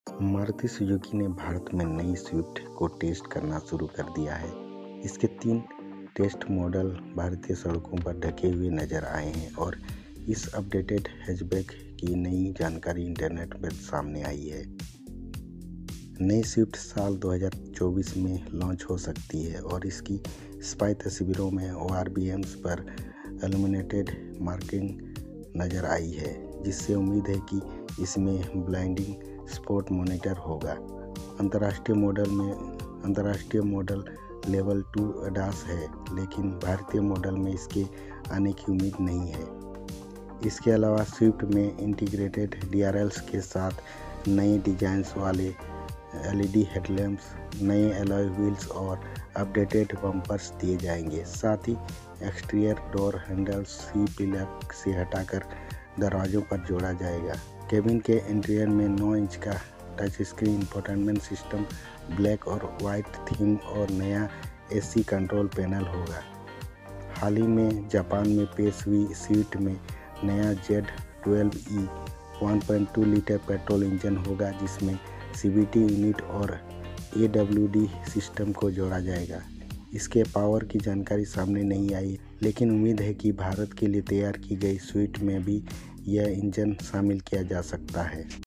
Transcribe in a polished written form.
Maruti Suzuki ने भारत में नई स्विफ्ट को टेस्ट करना शुरू कर दिया है। इसके 3 टेस्ट मॉडल भारतीय सड़कों पर ढके हुए नजर आए हैं और इस अपडेटेड हैचबैक की नई जानकारी इंटरनेट पर सामने आई है। नई स्विफ्ट साल 2024 में लॉन्च हो सकती है और इसकी स्पाई तस्वीरों में ORBMs पर इल्यूमिनेटेड मार्किंग नज़र आई है, जिससे उम्मीद है कि इसमें ब्लाइंडिंग स्पॉट मॉनिटर होगा। अंतर्राष्ट्रीय मॉडल लेवल 2 ADAS है, लेकिन भारतीय मॉडल में इसके आने की उम्मीद नहीं है। इसके अलावा स्विफ्ट में इंटीग्रेटेड DRLs के साथ नए डिजाइन्स वाले LED हेडलैम्प्स, नए अलॉय व्हील्स और अपडेटेड बम्पर्स दिए जाएंगे। साथ ही एक्सटीरियर डोर हैंडल्स C-पिलर से हटाकर दरवाजों पर जोड़ा जाएगा। केबिन के इंटीरियर में 9 इंच का touch screen infotainment system, black और वाइट थीम और नया AC कंट्रोल पैनल होगा। हाल ही में जापान में पेश हुई स्विफ्ट में नया Z12E 1.2 लीटर पेट्रोल इंजन होगा, जिसमें CVT यूनिट और AWD सिस्टम को जोड़ा जाएगा। इसके पावर की जानकारी सामने नहीं आई, लेकिन उम्मीद है कि भारत के लिए तैयार की गई स्विफ्ट में भी यह इंजन शामिल किया जा सकता है।